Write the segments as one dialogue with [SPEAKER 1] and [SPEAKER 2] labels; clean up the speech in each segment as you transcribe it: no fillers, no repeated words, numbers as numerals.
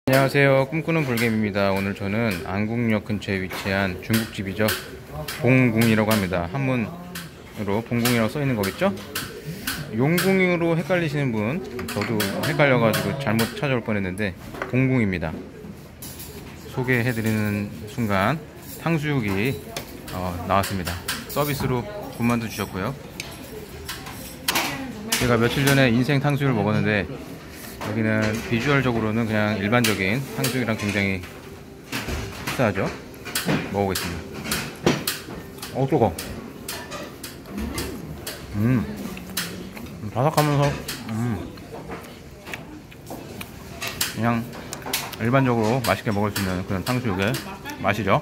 [SPEAKER 1] 안녕하세요, 꿈꾸는 불개미입니다. 오늘 저는 안국역 근처에 위치한 중국집이죠. 봉궁이라고 합니다. 한문으로 봉궁이라고 써있는 거겠죠? 용궁으로 헷갈리시는 분, 저도 헷갈려가지고 잘못 찾아올 뻔했는데 봉궁입니다. 소개해드리는 순간 탕수육이 나왔습니다. 서비스로 군만두 주셨고요. 제가 며칠 전에 인생 탕수육을 먹었는데 여기는 비주얼적으로는 그냥 일반적인 탕수육이랑 굉장히 흡사하죠. 먹어보겠습니다. 뜨거워. 바삭하면서 그냥 일반적으로 맛있게 먹을 수 있는 그런 탕수육의 맛이죠.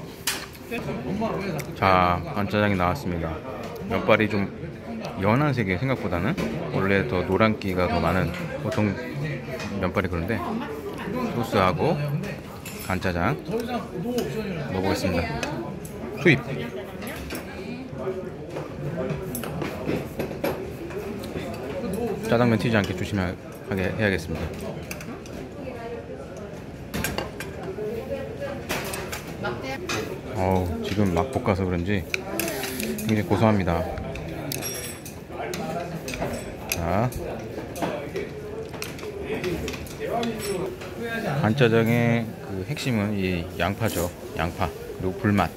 [SPEAKER 1] 자, 간짜장이 나왔습니다. 면발이 좀 연한 색이 생각보다는 원래 더 노란기가 더 많은 보통 면발이 그런데 소스하고 간짜장 먹어보겠습니다. 투입. 짜장면 튀지 않게 조심하게 해야겠습니다. 지금 막 볶아서 그런지 굉장히 고소합니다. 자, 간짜장의 그 핵심은 이 양파죠. 양파 그리고 불맛.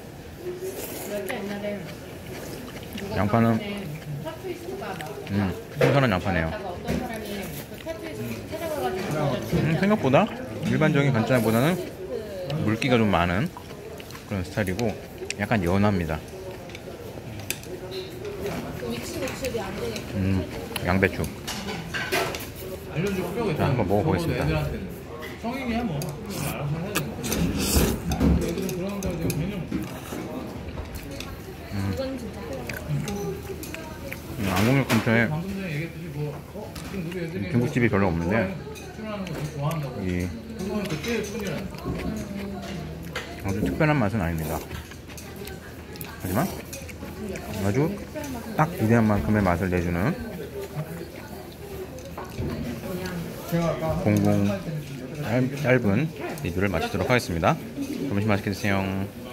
[SPEAKER 1] 양파는 신선한 양파네요. 생각보다 일반적인 간짜장보다는 물기가 좀 많은 그런 스타일이고 약간 연합니다. 양배추. 자, 한번 먹어보겠습니다. 안국역 근처에 중국집이 별로 없는데 아주 특별한 맛은 아닙니다. 하지만 아주 딱 기대한 만큼의 맛을 내주는 봉궁 얇은 리뷰를 마치도록 하겠습니다. 점심 맛있게 드세요.